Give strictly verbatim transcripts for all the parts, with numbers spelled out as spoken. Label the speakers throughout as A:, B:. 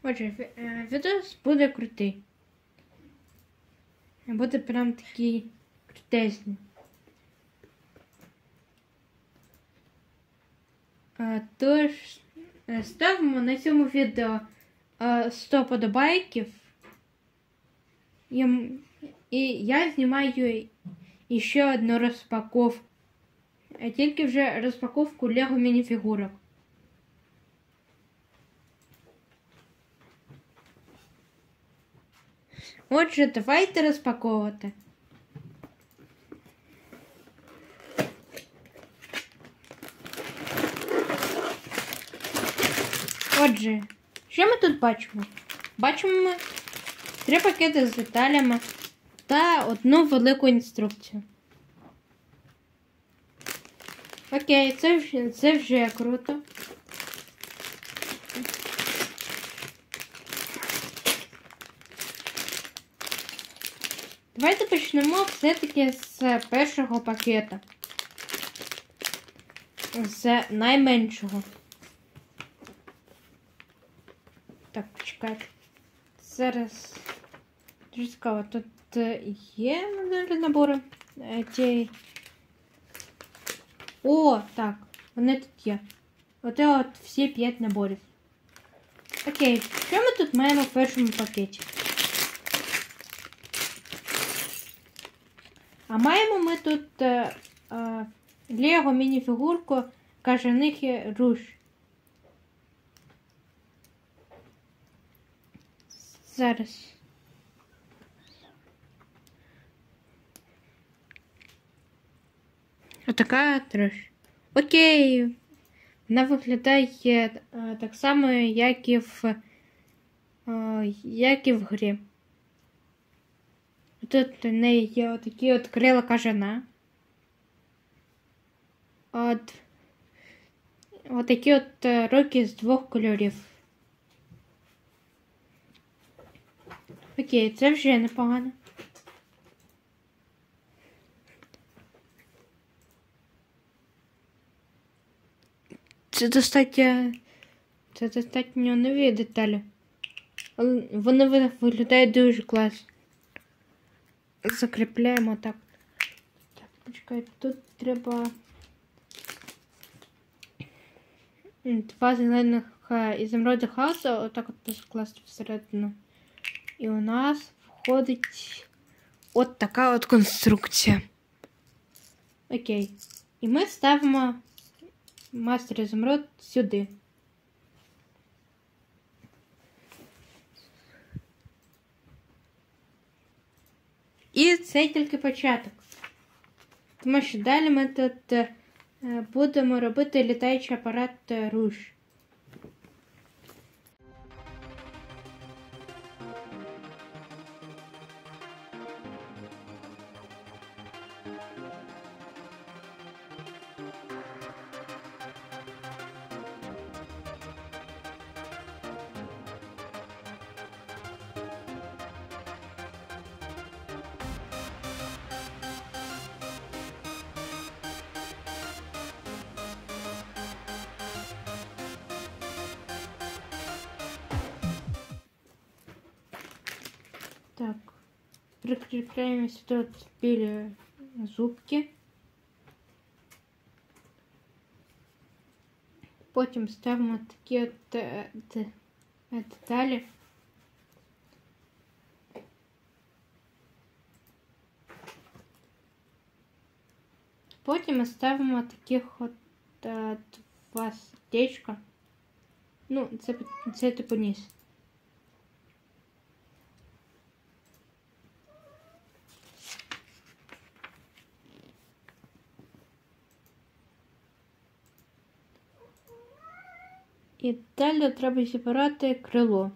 A: Отже, відос буде крутий. Буде прям такий крутезний. Тож, ставимо на цьому відео сто подобайків. І я знімаю ще одну розпаковку. Тільки вже розпаковку Лего мініфігурок. Отже, давайте розпаковувати. Отже, що ми тут бачимо? Бачимо ми три пакети з деталями та одну велику інструкцію. Окей, це вже, це вже круто. Давайте почнемо все-таки з першого пакета. З найменшого. Так, почекайте. Зараз дуже цікаво. Тут є набори. Ті... О, так. Вони тут є. Оце от всі п'ять наборів. Окей, що ми тут маємо в першому пакеті? А маємо ми тут е, е, Лего мініфігурку Кажанихи Руш. Зараз. Отака трош. Окей. Вона виглядає е, так само, як і в, е, як і в грі. Тут в неї є отакі от крила кажана. От отакі от руки з двох кольорів. Окей, це вже непогано. Це достатньо... Це достатньо нові деталі. Але вони виглядають дуже класно. Закріпляємо так. Так, почекайте, тут треба два зелених ізумруди хаосу отак от скласти всередину. І у нас входить от така от конструкція. Окей. І ми ставимо мастер ізумруд сюди. І це тільки початок. Тому що далі ми тут е, будемо робити літаючий апарат Руш. Так, прикріпляємо сюди біля зубки. Потім ставимо такі от е, де, деталі. Потім ми ставимо таких от е, два стечка. Ну, це, це типу низ. І далі треба зібрати крило.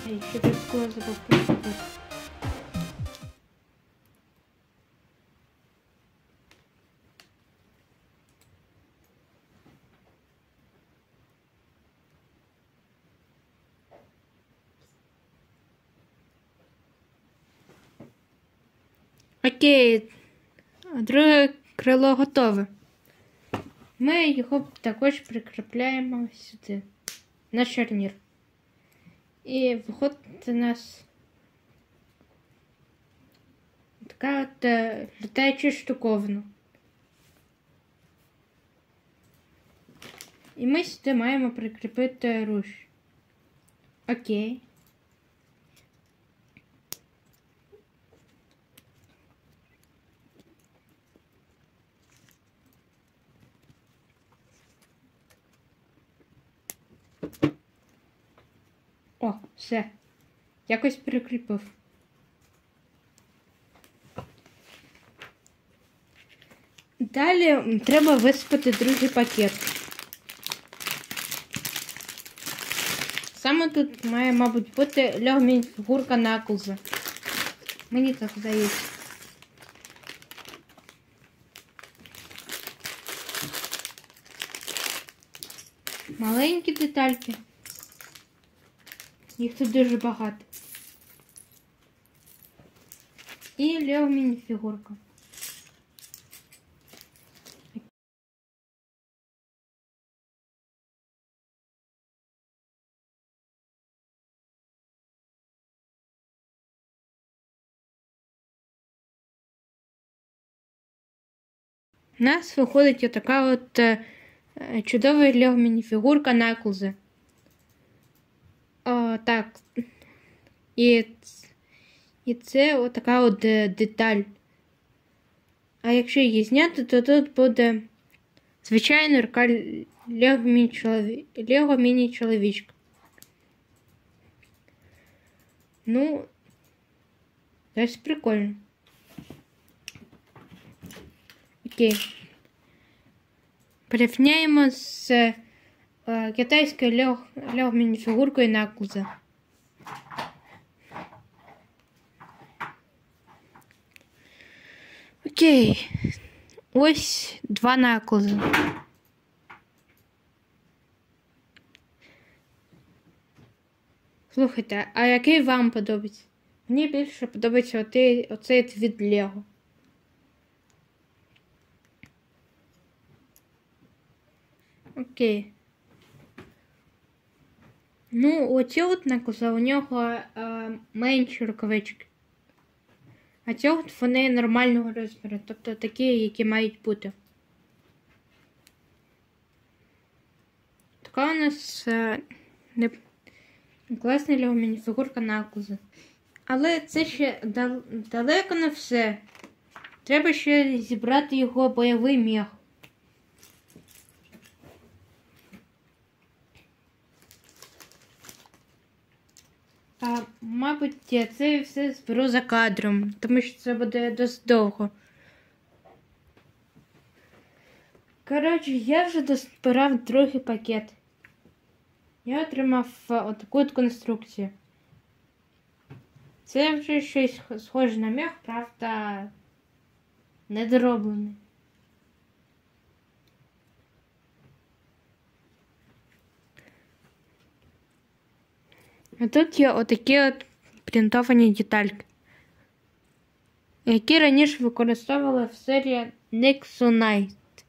A: Ей, ще тут скло забув прикріпити. Окей, друге крило готове. Ми його також прикріпляємо сюди, на шарнір. І виходить у нас така от е, літаюча штуковина. І ми сюди маємо прикріпити руш. Окей. О, все. Якось прикріпив. Далі треба висипати другий пакет. Саме тут має, мабуть, бути льогмінь фігурка Наклза. Мені так здається. Маленькі детальки. Їх тут дуже багато. І льогмінь фігурка. У нас виходить отака от е, чудова лего-мініфігурка Наклза. О, так. І, і це отака от деталь. А якщо її зняти, то тут буде звичайна рука лего-міні-чоловічка. Ну, досить прикольно. Окей. Порівняємо з е, китайською лего-мініфігуркою Наклза. Окей. Ось два Наклза. Слухайте, а який вам подобається? Мені більше подобається оцей, оцей від Лего. Окей. Ну, оці от Наклза, у нього е, менші рукавички. А ці от вони нормального розміру, тобто такі, які мають бути. Така у нас е, не... класна лего-мініфігурка Наклза. Але це ще дал... далеко не все. Треба ще зібрати його бойовий мех. А, мабуть, я це все зберу за кадром, тому що це буде досить довго. Коротше, я вже дозбирав другий пакет. Я отримав отаку от конструкцію. Це вже щось схоже на мех, правда, недороблений. А тут є отакі от принтовані детальки, які раніше використовували в серії Nexonite.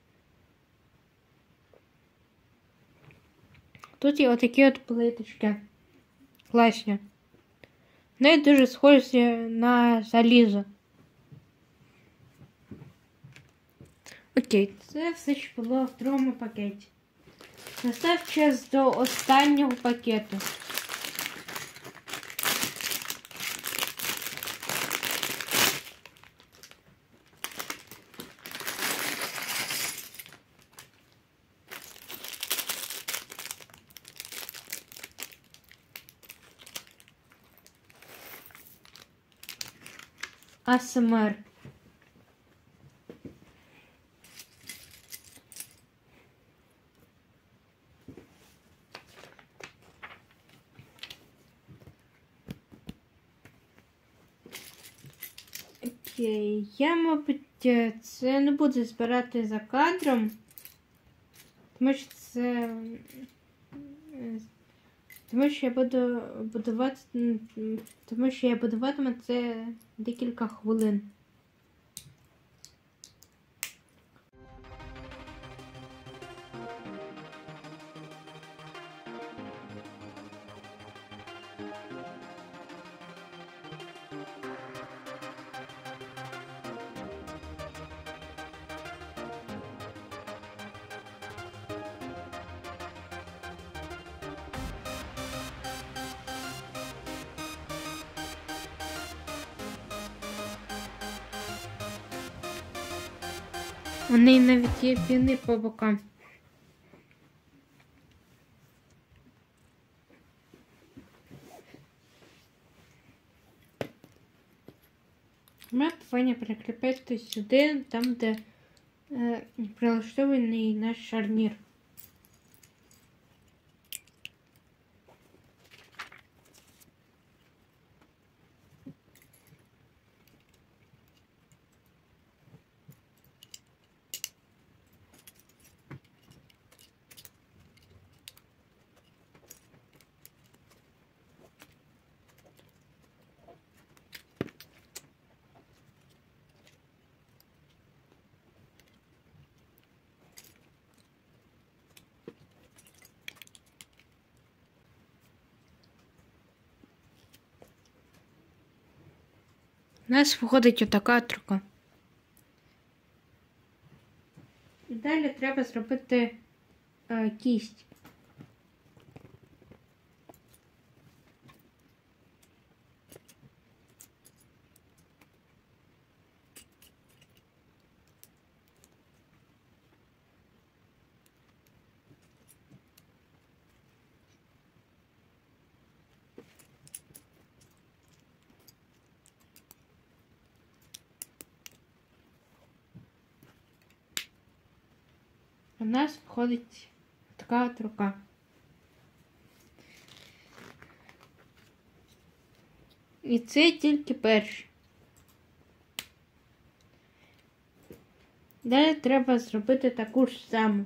A: Тут є отакі от плиточки. Класні. Вони дуже схожі на залізо. Окей, це все, що було в другому пакеті. Настав час до останнього пакету. АСМР. Е, Я, мабуть, е, це не буду збирати за кадром, тому що це. е, Тому що я буду будувати. м, Тому що я будуватиму це декілька хвилин. У неї навіть є піни по бокам. Ми повинні прикріпити сюди, там, де е, прилаштований наш шарнір. У нас виходить отака трука. І далі треба зробити е, кість. У нас виходить така от рука. І це тільки перший. Далі треба зробити таку ж саму.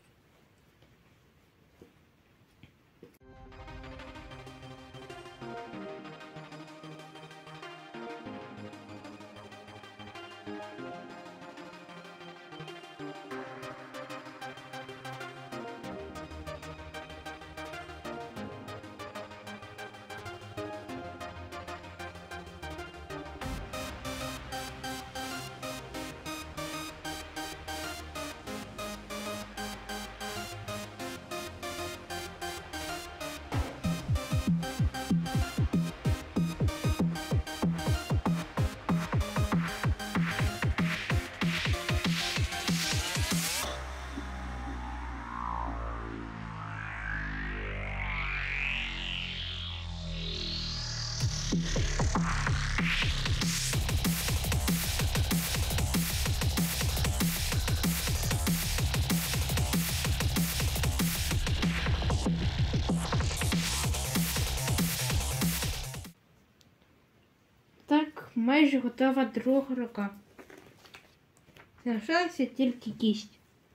A: Так, майже готова друга рука. Залишилася тільки кість.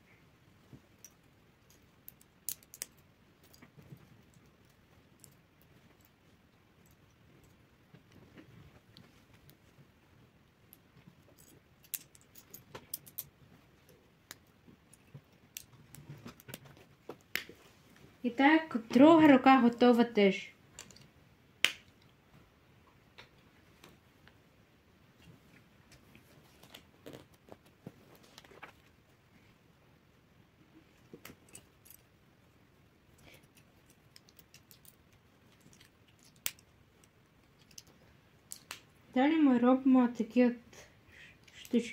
A: І так, друга рука готова теж. Далі ми робимо такі от штучки.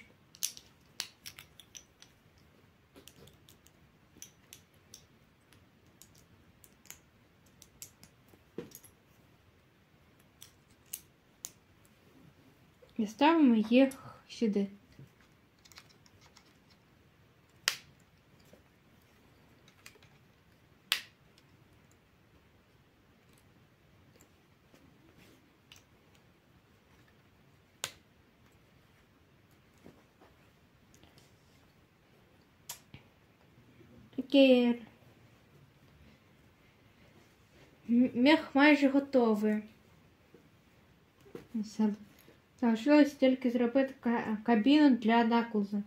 A: І ставимо їх сюди. Окей. Мех майже готовий. Залишилось тільки зробити кабіну для Наклза.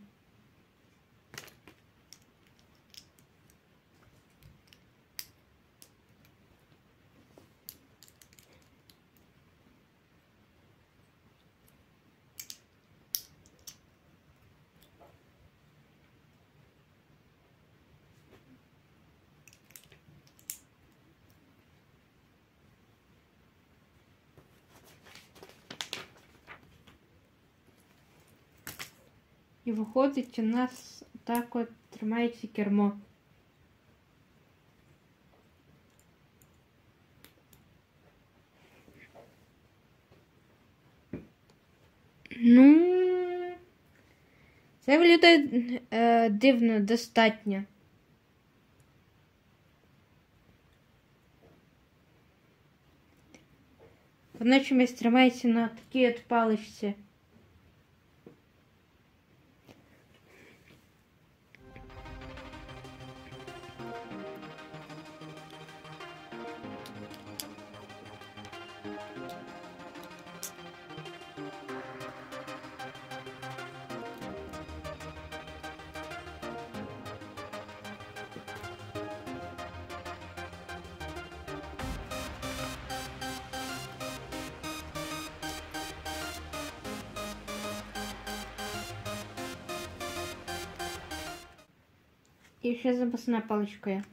A: І виходить, у нас так от тримається кермо. Ну, це виглядає е, дивно, достатньо. Воно чомусь тримається на такій от паличці. І ще запасна паличка є.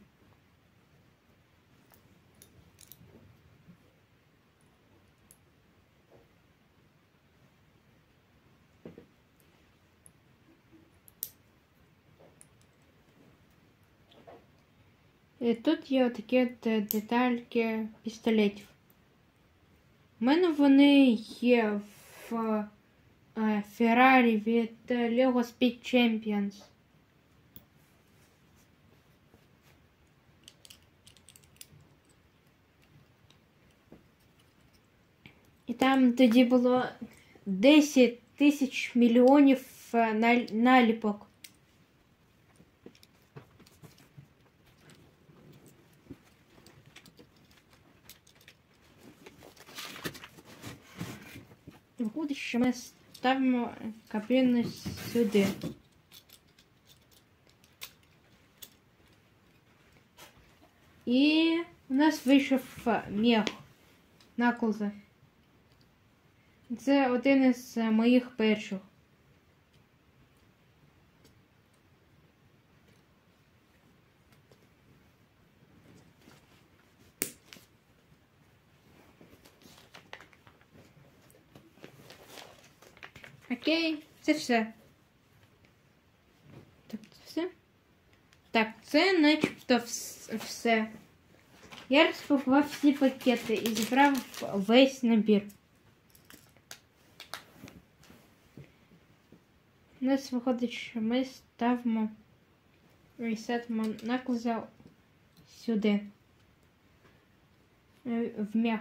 A: І тут є отакі детальки пістолетів. У мене вони є в Феррарі від Lego Speed Champions. І там тоді було десять тисяч мільйонів наліпок. Виходить, що ми ставимо кабіну сюди. І у нас вийшов мех Наклза. Це один із моїх перших. Окей, це все. Тобто все? Так, це начебто все. Я розпакував всі пакети і зібрав весь набір. У нас виходить, що ми ставимо ресетимо Наклза сюди, в мех.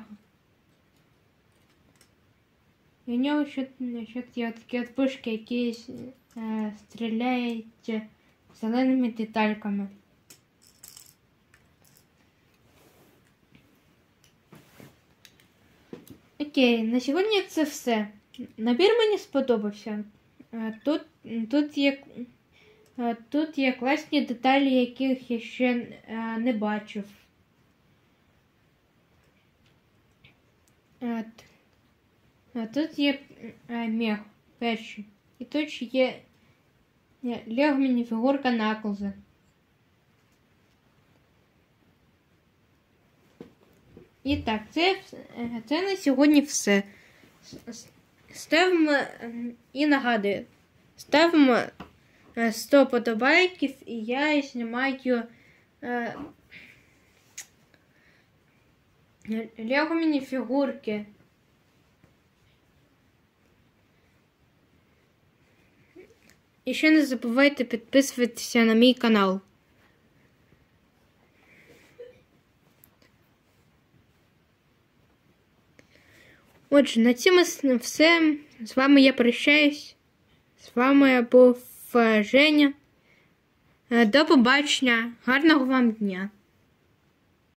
A: І у нього ще, ще є такі от пушки, які е, стріляють зеленими детальками. Окей, на сьогодні це все. Набір мені сподобався. Тут, тут, є, тут є класні деталі, яких я ще не бачив. Тут є мех перший. І тут ще є Лего мініфігурка Наклза. І так, це, це на сьогодні все. Ставимо і нагадую, ставимо сто подобайків, і я знімаю е, Лего мініфігурки. І ще не забувайте підписуватися на мій канал. Отже, на цьому все. З вами я прощаюсь. З вами був Женя. До побачення, гарного вам дня!